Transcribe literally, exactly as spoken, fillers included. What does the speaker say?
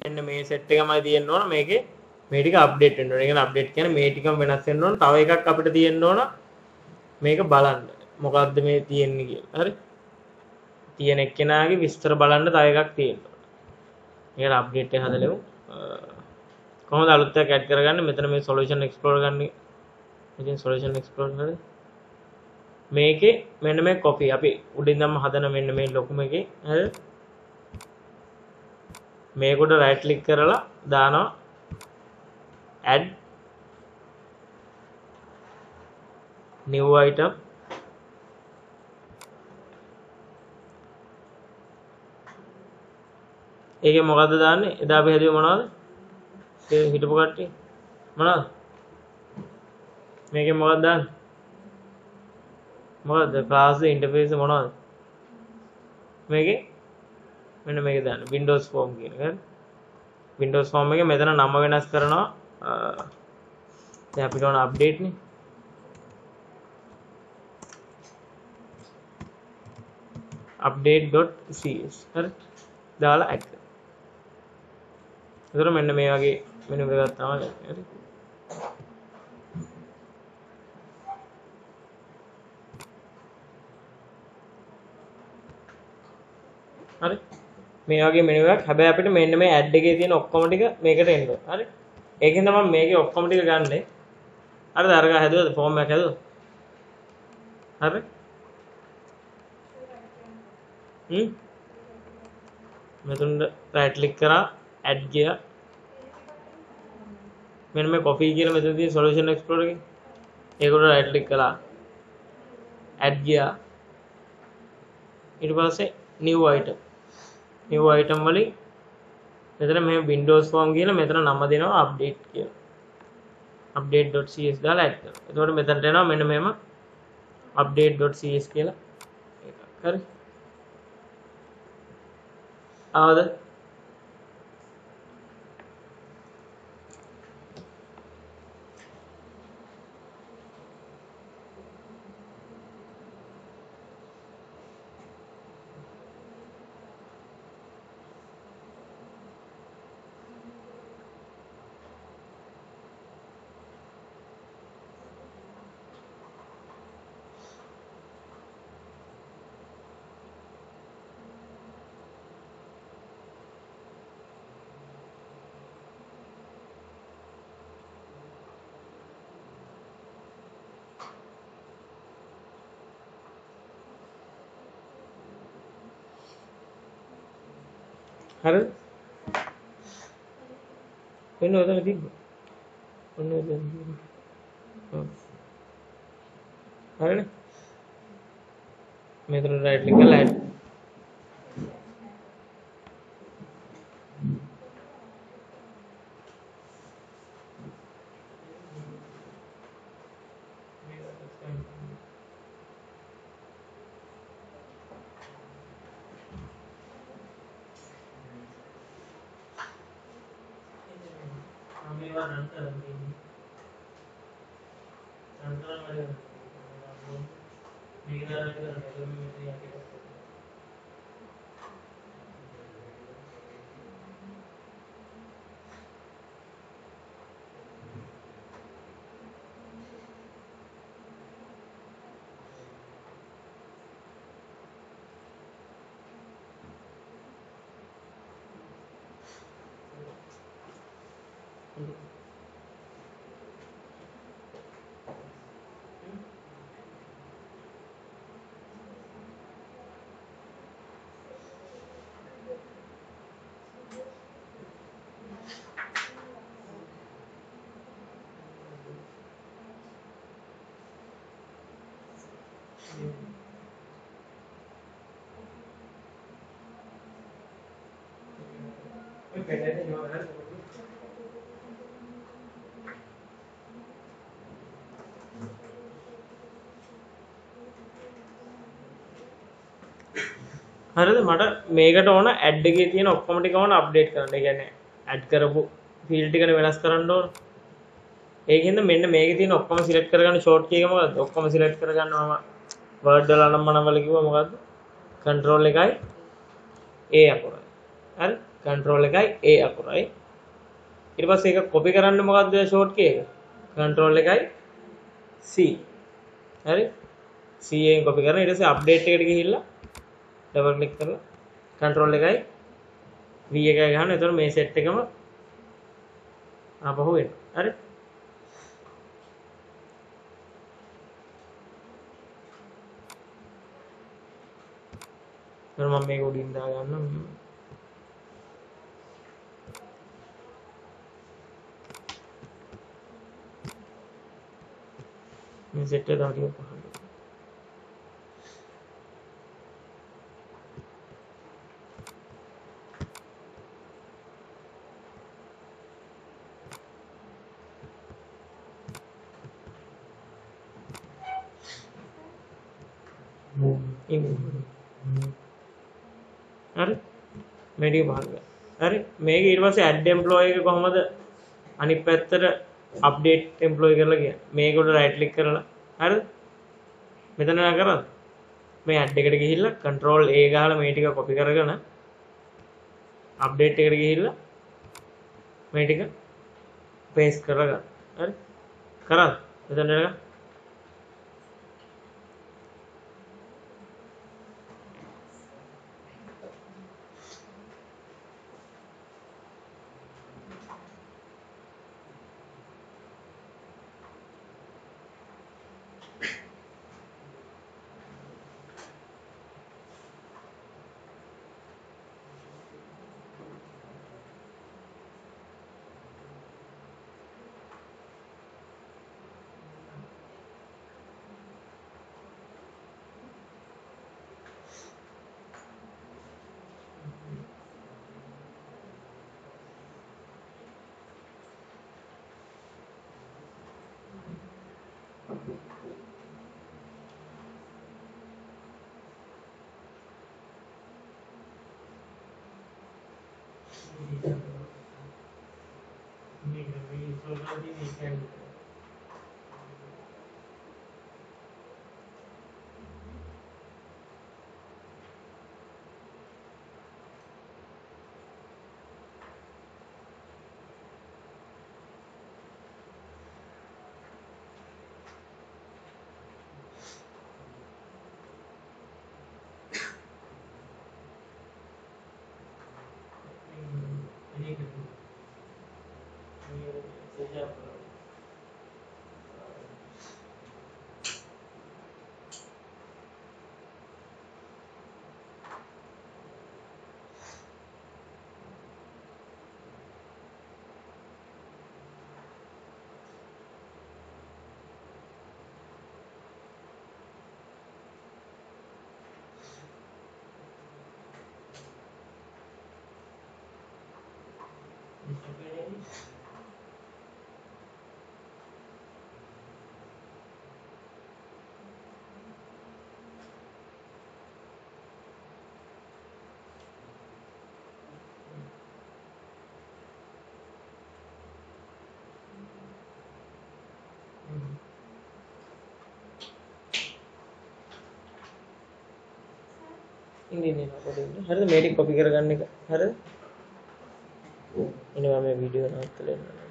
මෙන්න මේ සෙට් එකමයි තියෙන්න ඕන මේකේ මේ ටික අප්ඩේට් වෙන්න ඕන. ඒ කියන්නේ අප්ඩේට් කියන්නේ මේ ටිකම වෙනස් වෙන්න ඕන. තව එකක් අපිට තියෙන්න ඕන මේක බලන්න. මොකද්ද මේ තියෙන්නේ කියලා. හරි. තියෙන එක්කෙනාගේ විස්තර බලන්න තව එකක් තියෙන්න ඕන. මේකට අප්ඩේට් එක හදලෙමු. කොහොමද අලුත් එකක් ඇඩ් කරගන්නේ? මෙතන මේ solution explorer ගන්න. ඉතින් solution explorer හරි. මේකේ මෙන්න මේ copy අපි උඩින් දැම්ම හදන මෙන්න මේ ලොකුම එකේ හරි. මේකට right click කරලා දානවා add new item ඒකේ මොකද්ද දාන්නේ? එදා අපි හැදුවේ මොනවද? ඒ හිටපු කට්ටිය මොනවද? මේකේ මොකක්ද දාන්නේ? මොකද්ද class interface මොනවද? මේකේ මෙන්න මේක දාන්න Windows form කියන එක. Windows form එකේ මෙතන නම වෙනස් කරනවා. දැන් අපිට ඕන අප්ඩේට් නේ. update.cs හරි. දාලා add කරනවා. ඒතර මෙන්න මේ වගේ මෙනු එකක් තමයි හරි. හරි. මේ වගේ මෙනු එකක්. හැබැයි අපිට මෙන්න මේ ඇඩ් එකේ තියෙන ඔක්කොම ටික මේකට එන්න ඕන. හරි. ඒකෙන් තමයි මේකේ ඔක්කොම ටික ගන්නෙ. හරිද? අරග හැදුවද? ෆෝම් එකක් හැදුවද? හරි. හ්ම්. මෙතන right click කරා add ගියා. මෙන්න මේ copy කියලා මෙතන තියෙන solution explorer එකේ. ඒකට right click කළා. add ගියා. ඊට පස්සේ new item new item වලින් මෙතන මේ Windows form කියලා මෙතන නම දෙනවා update කියලා. update.cs දාලා add කරනවා. එතකොට මෙතනට එනවා මෙන්න මෙහෙම update.cs කියලා එකක්. හරි. ආවද? හරි. වෙන උදේ තිබ්බ. ඔන්න උදේ. ඔව්. හරිනේ. මෙතන right click කරලා add. හරිද? මට මේකට ඕන ඇඩ් එකේ තියෙන ඔක්කොම ටික ඕන අප්ඩේට් කරන්න. ඒ කියන්නේ ඇඩ් කරපු ෆීල්ඩ් ටිකනේ වෙනස් කරන්න ඕන. ඒකින්ද මෙන්න මේකේ තියෙන ඔක්කොම සිලෙක්ට් කරගන්න ෂෝට් කී එක මොකද්ද? ඔක්කොම සිලෙක්ට් කරගන්නවා මම වර්ඩ් වල නම් මනම් වල කිව්වා මොකද්ද? control එකයි A අකුරයි. හරි? control එකයි A අකුරයි ඊට පස්සේ ඒක copy කරන්න මොකද්ද short key එක control එකයි C හරි C එකෙන් copy කරන ඊට පස්සේ update එකට ගිහිල්ලා double click කරලා control එකයි V එකයි ගහන්න එතකොට මේ set එකම ආපහු එනවා හරි මම මේක උඩින් දා ගන්නම් මේ සෙට් එක දාටියක් පහළ ඉන්නේ හරි මේ ටික පහළ කරා හරි මේක ඊට පස්සේ add employee එක කොහමද අනිත් පැත්තට update employee කරලා කියන්නේ මේක උඩ right click කරලා හරිද මෙතන නා කරාද මේ add එකට ගිහිල්ලා control A ගහලා මේ ටික copy කරගෙන update එකට ගිහිල්ලා මේ ටික paste කරගන්න හරි කරාද මෙතන නේද ඉන්නේ නේ පොඩි ඉන්නේ හරිද මේ ටික copy කරගන්න එක හරිද ඉන්නේ මම මේ වීඩියෝ නවත්තලා එන්න